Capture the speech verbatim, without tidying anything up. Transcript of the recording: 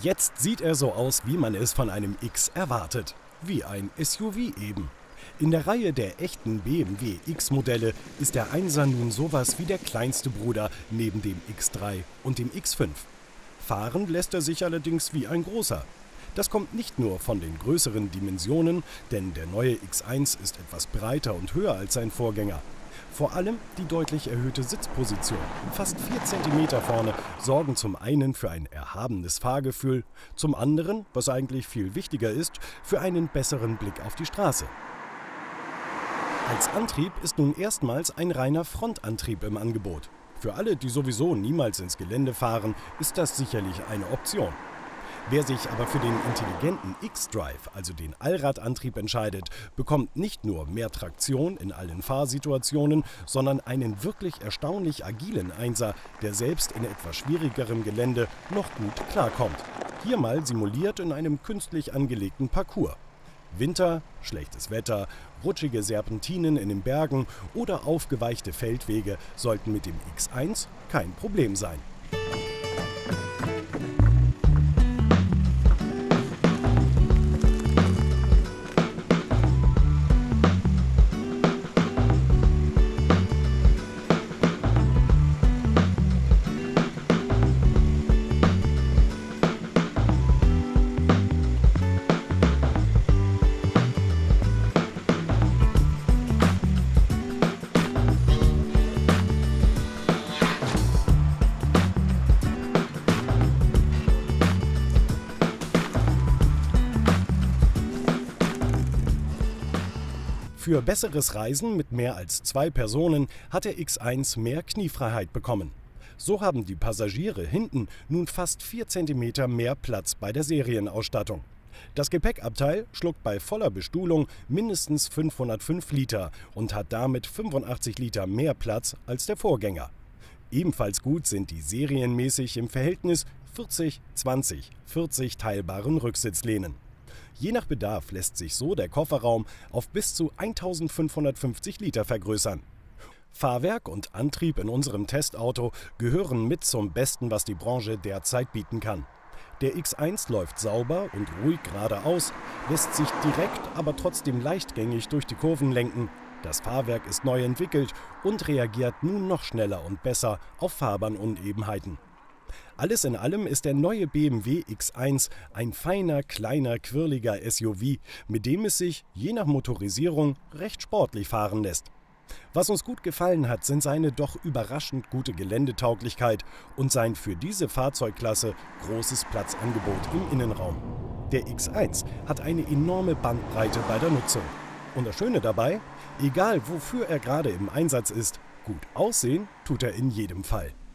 Jetzt sieht er so aus, wie man es von einem X erwartet. Wie ein S U V eben. In der Reihe der echten B M W X-Modelle ist der Einser nun sowas wie der kleinste Bruder neben dem X drei und dem X fünf. Fahren lässt er sich allerdings wie ein großer. Das kommt nicht nur von den größeren Dimensionen, denn der neue X eins ist etwas breiter und höher als sein Vorgänger. Vor allem die deutlich erhöhte Sitzposition, fast vier Zentimeter vorne, sorgen zum einen für ein erhabenes Fahrgefühl, zum anderen, was eigentlich viel wichtiger ist, für einen besseren Blick auf die Straße. Als Antrieb ist nun erstmals ein reiner Frontantrieb im Angebot. Für alle, die sowieso niemals ins Gelände fahren, ist das sicherlich eine Option. Wer sich aber für den intelligenten X-Drive, also den Allradantrieb, entscheidet, bekommt nicht nur mehr Traktion in allen Fahrsituationen, sondern einen wirklich erstaunlich agilen Einser, der selbst in etwas schwierigerem Gelände noch gut klarkommt. Hier mal simuliert in einem künstlich angelegten Parcours. Winter, schlechtes Wetter, rutschige Serpentinen in den Bergen oder aufgeweichte Feldwege sollten mit dem X eins kein Problem sein. Für besseres Reisen mit mehr als zwei Personen hat der X eins mehr Kniefreiheit bekommen. So haben die Passagiere hinten nun fast vier Zentimeter mehr Platz bei der Serienausstattung. Das Gepäckabteil schluckt bei voller Bestuhlung mindestens fünfhundertfünf Liter und hat damit fünfundachtzig Liter mehr Platz als der Vorgänger. Ebenfalls gut sind die serienmäßig im Verhältnis vierzig zwanzig vierzig teilbaren Rücksitzlehnen. Je nach Bedarf lässt sich so der Kofferraum auf bis zu eintausendfünfhundertfünfzig Liter vergrößern. Fahrwerk und Antrieb in unserem Testauto gehören mit zum Besten, was die Branche derzeit bieten kann. Der X eins läuft sauber und ruhig geradeaus, lässt sich direkt, aber trotzdem leichtgängig durch die Kurven lenken. Das Fahrwerk ist neu entwickelt und reagiert nun noch schneller und besser auf Fahrbahnunebenheiten. Alles in allem ist der neue B M W X eins ein feiner, kleiner, quirliger S U V, mit dem es sich, je nach Motorisierung, recht sportlich fahren lässt. Was uns gut gefallen hat, sind seine doch überraschend gute Geländetauglichkeit und sein für diese Fahrzeugklasse großes Platzangebot im Innenraum. Der X eins hat eine enorme Bandbreite bei der Nutzung. Und das Schöne dabei, egal wofür er gerade im Einsatz ist, gut aussehen tut er in jedem Fall.